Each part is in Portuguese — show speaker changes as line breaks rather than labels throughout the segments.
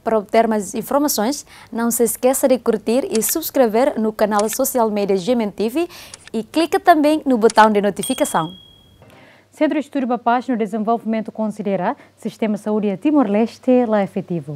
Para obter mais informações, não se esqueça de curtir e subscrever no canal social media GMTV e clique também no botão de notificação. Centro de Estudo da Paz no Desenvolvimento considera sistema de saúde a Timor-Leste lá efetivo.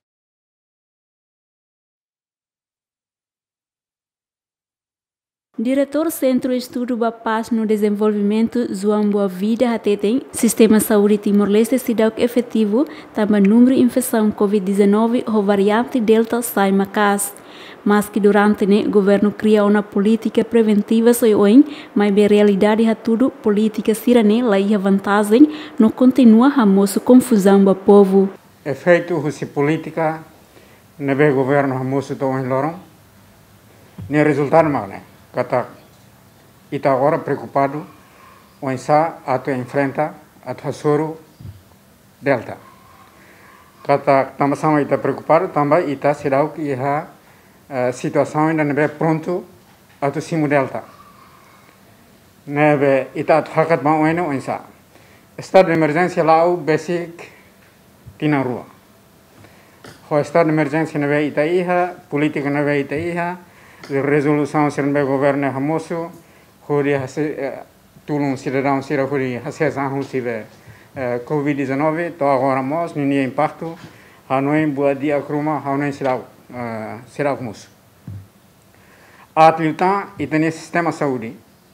Diretor Centro de Estudo da Paz no Desenvolvimento, João Boavida, tem sistema de saúde Timor-Leste cidade efetivo, também número de infecção Covid-19 ou variante Delta sai macas. Mas que durante o governo cria uma política preventiva soioin, mas a realidade é tudo política sirane lá e a vantagem não continua a moço confusão do povo.
Efeito de política no governo a moço do lorong, nem resultado mal, né? Kata ita agora preocupado com essa ato enfrenta a soro delta. Kata também sama ita preocupado também ita será que a situação ainda não é pronto a tu simu delta. Nebe ita hakat bang oino onsa. Estado de emergência lá o basic tina rua. O estado de emergência nebe ita iha, política nebe ita iha. Resolução ser no governo hamoso, hori tulung cidadão sira hori hasesan sibe Covid-19, to agora mos ninguém impacto, hanoi boa dia cruma, hanoi será moço. Atleta e tem sistema saúde,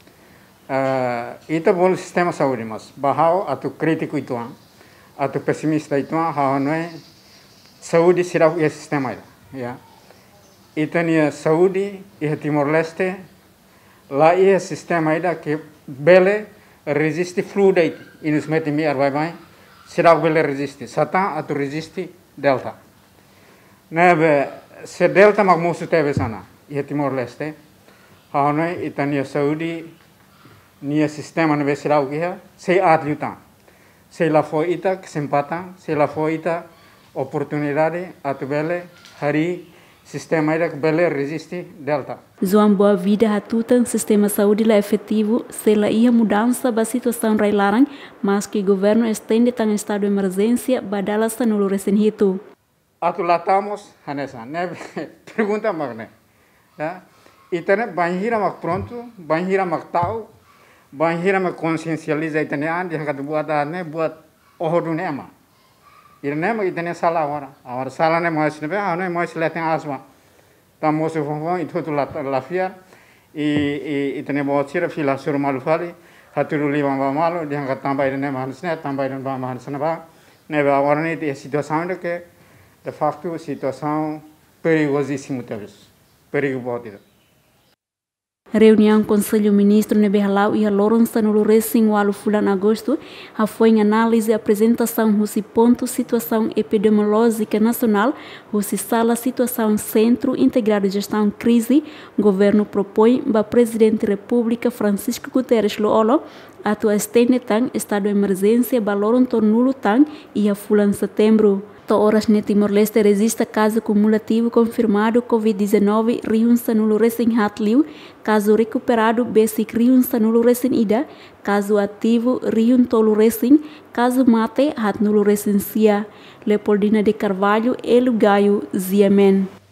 ita bol sistema saúde mas bahau atu crítico ituan, atu pessimista ituan, hanoi saúde será o sistema ya. E tem saúde e Timor-Leste, lá é sistema ainda que bele resiste fluida e nos mete me arbai será bele resiste, satan atu resiste delta. Nebe se delta mag moço teve sana e Timor-Leste, haone e tem saúde nia sistema nebe será o que é, se atlutan, se lá foi ita que se empatan, se lá foi ita oportunidade atu bele hari sistema ainda que bele resiste delta.
João Boavida hatutan sistema saúde lá efetivo, se lá ia mudança da situação railaran, mas que o governo estende tan estado de emergência, badala sa nulo resenhito.
Atulatamos, Hanessa, né? Pergunta magne. E tem banhira mak pronto, banhira mak tau, banhira mak consciencializa e tem ande hakat buat ne buat ohodu nema. Irne mag itene sala agora sala ne mais ne ba ne mais letem asma tamo se fonfon itu tu la fiar e itene botira fila sur malufali haturu livam ba malo diang tambah ne mansne tambah ne ba mansna ba ne ba agora ne a situação que de facto situação perigosíssima talvez perigosa.
Reunião Conselho Ministro Nebehalau e a Lourença no Lourenço Walu Fulan Agosto foi em análise e apresentação do ponto situação epidemiológica nacional, o sala situação Centro Integrado de Gestão Crise, o governo propõe para o Presidente da República Francisco Guterres Loolo atua estende tang estado de emergência baloron tornulo tang e a Fulan Setembro. Horas no Timor-Leste resiste caso cumulativo confirmado Covid-19 riunsa nulo recém hatliu, caso recuperado basic riunsa nulo recém ida, caso ativo riun tolo recém, caso mate hat nulo recém sia. Leopoldina de Carvalho, Elu Gaio, Ziamen.